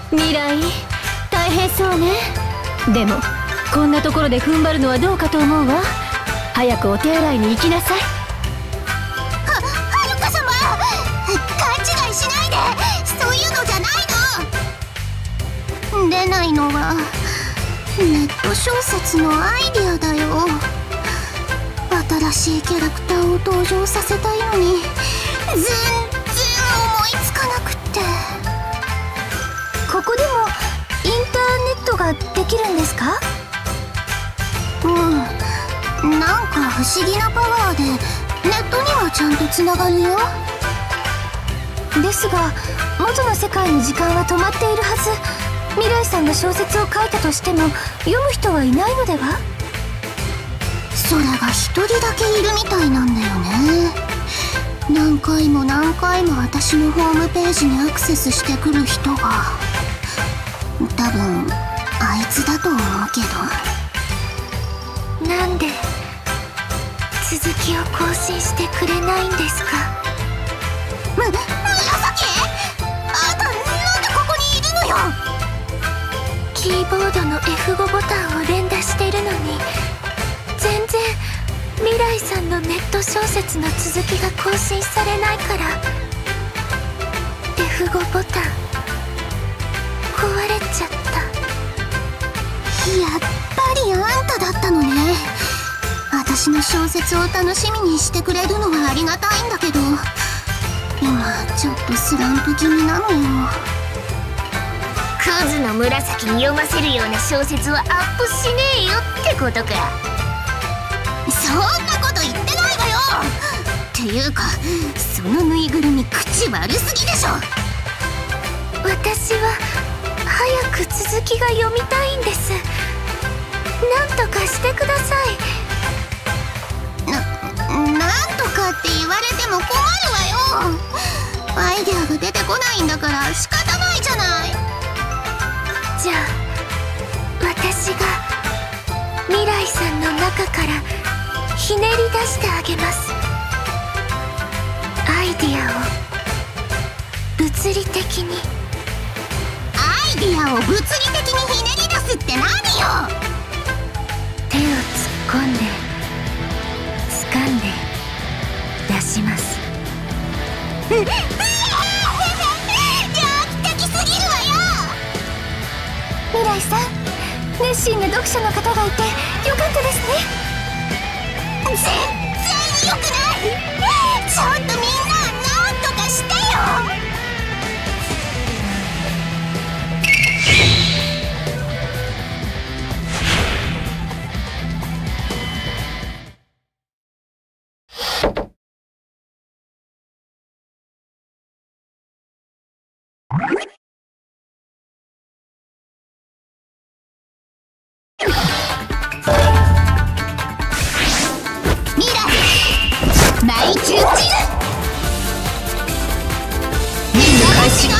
未来、大変そうね。でもこんなところで踏ん張るのはどうかと思うわ。早くお手洗いに行きなさい。 はるか様、勘違いしないで。そういうのじゃないの。出ないのはネット小説のアイディアだよ。新しいキャラクターを登場させたいのに全然思いつかなくって。 ここでもインターネットができるんですか？ なんか不思議なパワーでネットにはちゃんとつながるよ。 ですが元の世界に時間は止まっているはず。未来さんが小説を書いたとしても読む人はいないのでは？ それが一人だけいるみたいなんだよね。何回も何回も私のホームページにアクセスしてくる人が多分あいつだと思うけど。 なんで続きを更新してくれないんですか？ 紫？あんたなんでここにいるのよ。 キーボードの F5 ボタンを連打してるのに全然未来さんのネット小説の続きが更新されないから。 F5 ボタン壊れちゃった。 やっぱりあんただったのね。私の小説を楽しみにしてくれるのはありがたいんだけど、今ちょっとスランプ気味なのよ。 クズの紫に読ませるような小説はアップしねえよってことか。 そんなこと言ってないわよ。っていうかそのぬいぐるみ口悪すぎでしょ。 私は早く続きが読みたいんです。なんとかしてください。 なんとかって言われても困るわよ。アイデアが出てこないんだから仕方ないじゃない。 じゃあ私が未来さんの中からひねり出してあげます。アイディアを物理的に。 アイディアを物理的にひねり出すって何よ。 手を突っ込んで掴んで出します。 猟奇的すぎるわよ。 未来さん、熱心な読者の方がいてよかったですね。 全然良くない。ちょっとみんななんとかしてよ。内中チル任務開始。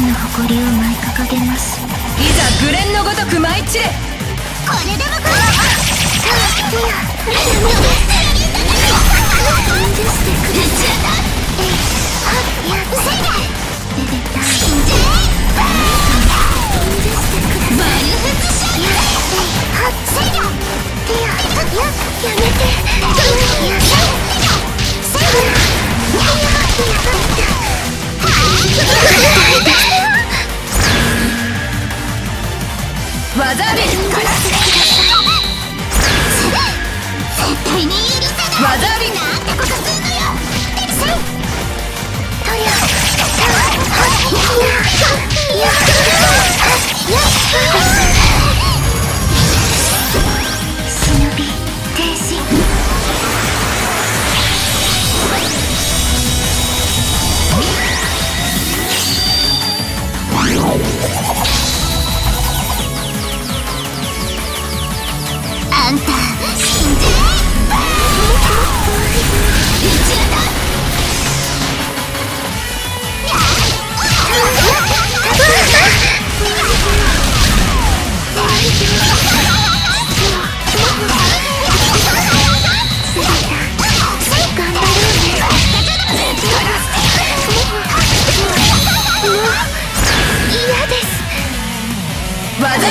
の誇りを舞い掲げます。 いざグレンのごとく舞い散れ。 これでもか。 技あり。 絶対に許さない。 技あり。 なんてことすんのよ。 忍び停止。 あんた死んで。 技あり。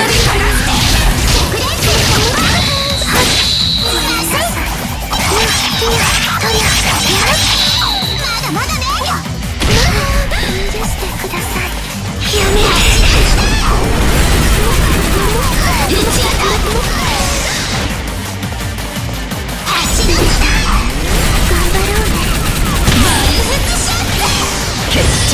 まだまだね。 許してください。 やめろ。 決着。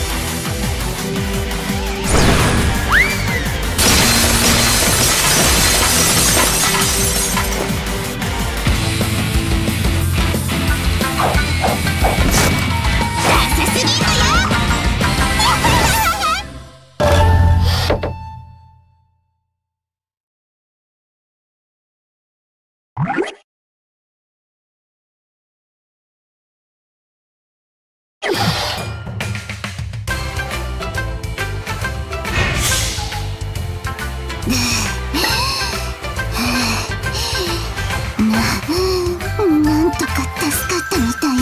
なんとか助かったみたいね。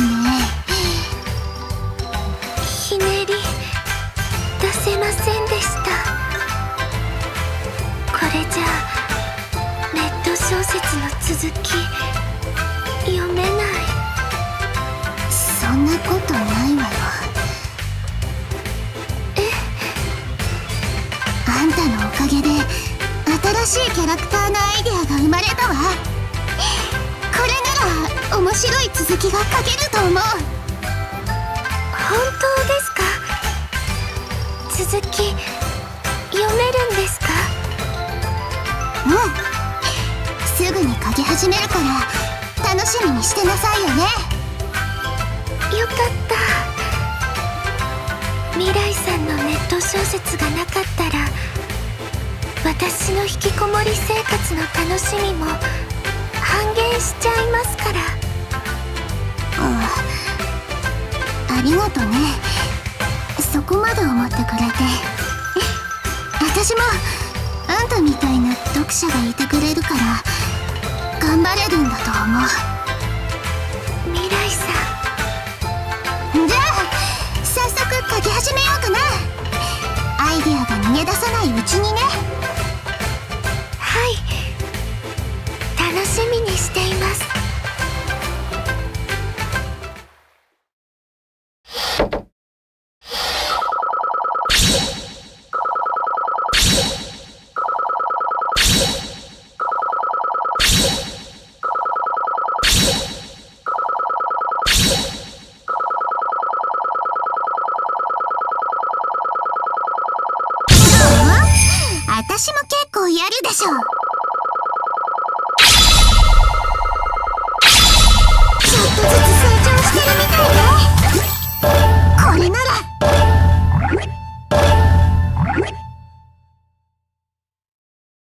ひねり出せませんでした。これじゃあネット小説の続き読めない。 そんなことないわよ。あんたのおかげで新しいキャラクターのアイデアが生まれたわ。これなら面白い続きが書けると思う。 本当ですか？続き読めるんですか？ うん、すぐに書き始めるから楽しみにしてなさいよね。 よかった。未来さんのネット小説がなかったら私の引きこもり生活の楽しみも半減しちゃいますから。 ありがとね。そこまで思ってくれて。私もあんたみたいな読者がいてくれるから頑張れるんだと思う。 未来さじゃあ早速書き始めようかな。アイデアが逃げ出さないうちにね。 はい、楽しみにしています。 私も結構やるでしょ。